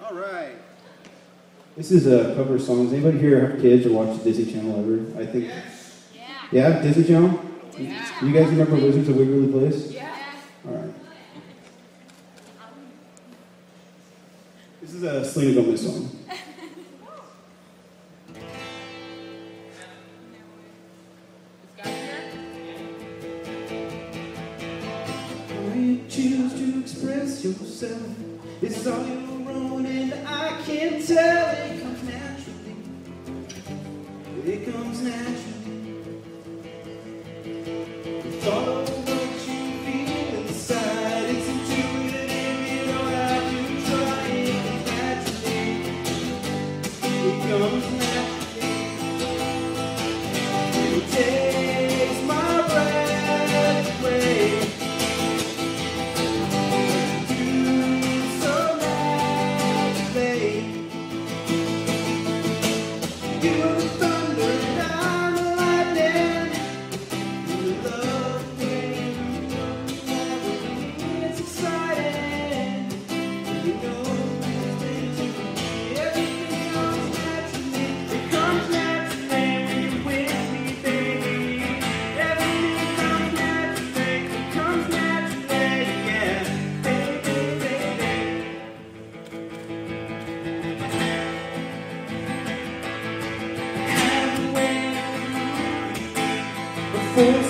All right. This is a cover song. Does anybody here have kids or watch the Disney Channel ever? I think. Yeah, Disney Channel? Yeah. You guys remember Wizards of Waverly Place? Yeah. All right. This is a Selena Gomez song. How you choose to express yourself, it's all your own, and I can tell it comes naturally. It comes naturally. Follow what you feel inside. It's intuitive, you don't have to try. It comes naturally. It takes my breath away. Do so naturally. You are the thunder and I'm the lightning. You love me, it's exciting. You know it's meant to be. Everything comes naturally. It comes naturally when you're with me, baby. Everything comes naturally. It comes naturally, yeah. Baby, baby. Have a way before